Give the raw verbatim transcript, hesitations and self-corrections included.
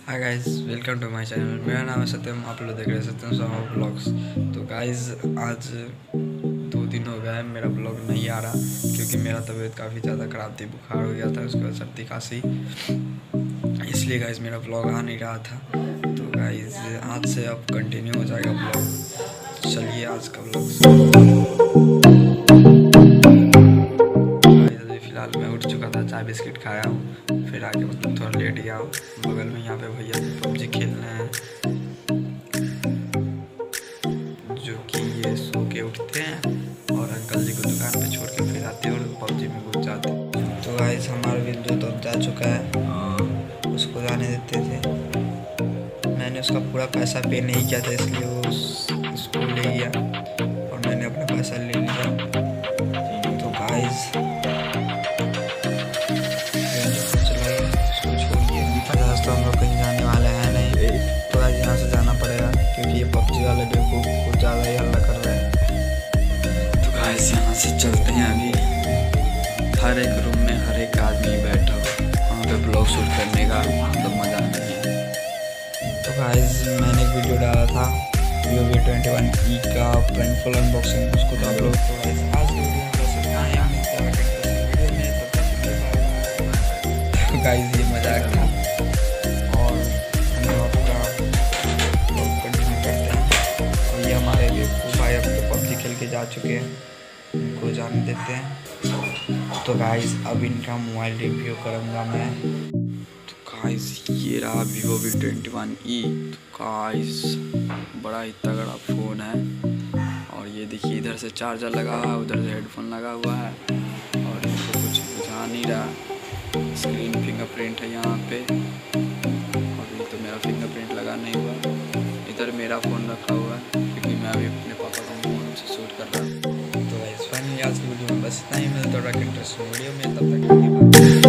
Hi guys, welcome to my channel. मेरा नाम है सत्यम, आप लोग देख रहे हैं सत्यम शर्मा ब्लॉग्स। तो गाइस आज दो दिन हो गया है मेरा ब्लॉग नहीं आ रहा क्योंकि मेरा तबीयत काफ़ी ज़्यादा ख़राब थी, बुखार हो गया था, उसके बाद सर्दी खांसी, इसलिए गाइस मेरा ब्लॉग आ नहीं रहा था। तो गाइस आज से अब कंटिन्यू हो जाएगा ब्लॉग। चलिए आज का ब्लॉग। फिलहाल मैं उठ चुका था, चाय बिस्किट खाया हूँ, फिर आके मतलब थोड़ा लेट गया हूँ। बगल में यहाँ पे भैया पबजी खेल रहे हैं, जो कि ये सो के उठते हैं और अंकल जी को दुकान पे छोड़ के फिर आते हैं और पबजी में घुस जाते हैं। तो गाइस हमारा बिंदु तो जा चुका है, उसको जाने देते थे। मैंने उसका पूरा पैसा पे नहीं किया था, इसलिए वो उसको ले गया और मैंने अपना पैसा ले लिया। तो गाइस तो हम लोग कहीं जाने वाले हैं नहीं, तो आज यहाँ से जाना पड़ेगा क्योंकि ये पबजी वाले बेवकूफ कुछ ज़्यादा ही हल्ला कर रहे हैं। तो गाइस यहाँ से चलते हैं। अभी हर एक रूम में हर एक आदमी बैठा हो, वहाँ पे ब्लॉग शूट करने का मतलब मज़ा नहीं है। तो गाइस मैंने एक वीडियो डाला था Vivo V twenty one E का पेनफुल अनबॉक्सिंग, उसको तो आप लोग तो गाइस आज वीडियो गाइस ये मजाक था। भाई अब तो पबजी खेल के जा चुके हैं, इनको जाने देते हैं। तो गाइस अब इनका मोबाइल रिव्यू करूँगा मैं। तो गाइस ये रहा Vivo V twenty one E. तो गाइस बड़ा ही तगड़ा फ़ोन है, और ये देखिए इधर से चार्जर लगा हुआ है, उधर से हेडफोन लगा हुआ है, और इनको कुछ बुझा नहीं रहा। स्क्रीन फिंगरप्रिंट है यहाँ पे, और ये तो मेरा फिंगरप्रिंट लगा नहीं हुआ। इधर मेरा फ़ोन रखा हुआ है क्योंकि मैं अभी अपने पापा का फ़ोन से शूट कर रहा हूँ। तो गाइस फाइनली आज की वीडियो में बस इतना ही। मिलता है इंटरेस्टिंग वीडियो में, तब तक